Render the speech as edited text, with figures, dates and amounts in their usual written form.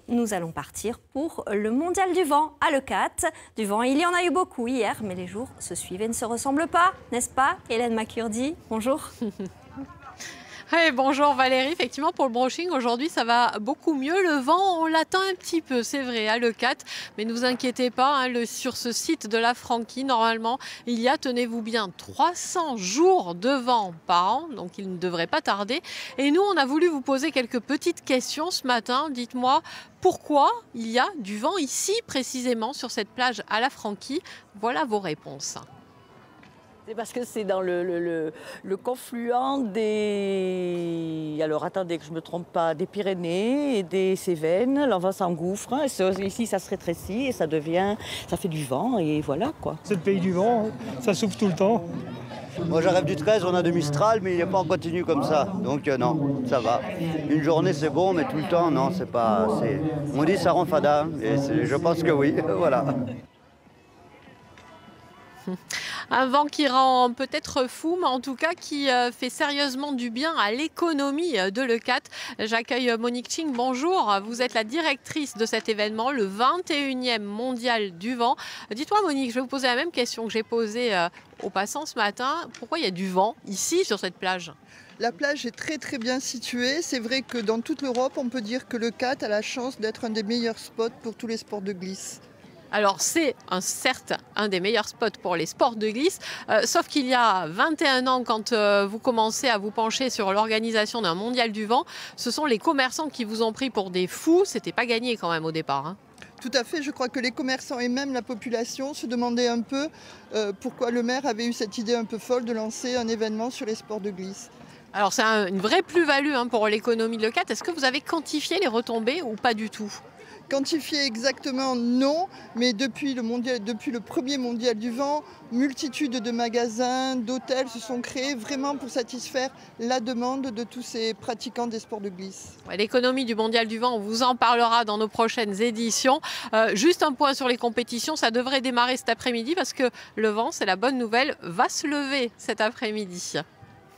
nous allons partir pour le mondial du vent à Leucate. Du vent, il y en a eu beaucoup hier, mais les jours se suivent et ne se ressemblent pas, n'est-ce pas, Hélène Macurdy? Bonjour. Hey, bonjour Valérie, effectivement pour le brushing aujourd'hui ça va beaucoup mieux, le vent on l'attend un petit peu c'est vrai à Leucate, mais ne vous inquiétez pas, hein, sur ce site de la Franquie normalement il y a, tenez-vous bien, 300 jours de vent par an, donc il ne devrait pas tarder. Et nous on a voulu vous poser quelques petites questions ce matin, dites-moi pourquoi il y a du vent ici précisément sur cette plage à la Franquie, voilà vos réponses. C'est parce que c'est dans le confluent des... Alors attendez que je ne me trompe pas, des Pyrénées et des Cévennes. Le vent s'engouffre, ici ça se rétrécit et ça fait du vent et voilà quoi. C'est le pays du vent, ça souffle tout le temps. Moi j'arrive du 13, on a de Mistral, mais il n'est pas en continu comme ça. Donc non, ça va. Une journée c'est bon, mais tout le temps, non, c'est pas... On dit ça rend fada, et je pense que oui, voilà. Un vent qui rend peut-être fou, mais en tout cas qui fait sérieusement du bien à l'économie de Leucate. J'accueille Monique Ching, bonjour. Vous êtes la directrice de cet événement, le 21e mondial du vent. Dites-moi Monique, je vais vous poser la même question que j'ai posée aux passants ce matin. Pourquoi il y a du vent ici sur cette plage ? La plage est très très bien située. C'est vrai que dans toute l'Europe, on peut dire que Leucate a la chance d'être un des meilleurs spots pour tous les sports de glisse. Alors c'est certes un des meilleurs spots pour les sports de glisse, sauf qu'il y a 21 ans, quand vous commencez à vous pencher sur l'organisation d'un mondial du vent, ce sont les commerçants qui vous ont pris pour des fous, c'était pas gagné quand même au départ. Hein. Tout à fait, je crois que les commerçants et même la population se demandaient un peu pourquoi le maire avait eu cette idée un peu folle de lancer un événement sur les sports de glisse. Alors c'est une vraie plus-value pour l'économie de Leucate, est-ce que vous avez quantifié les retombées ou pas du tout ? Quantifier exactement, non, mais depuis le premier mondial du vent, multitude de magasins, d'hôtels se sont créés vraiment pour satisfaire la demande de tous ces pratiquants des sports de glisse. L'économie du mondial du vent, on vous en parlera dans nos prochaines éditions. Juste un point sur les compétitions, ça devrait démarrer cet après-midi parce que le vent, c'est la bonne nouvelle, va se lever cet après-midi.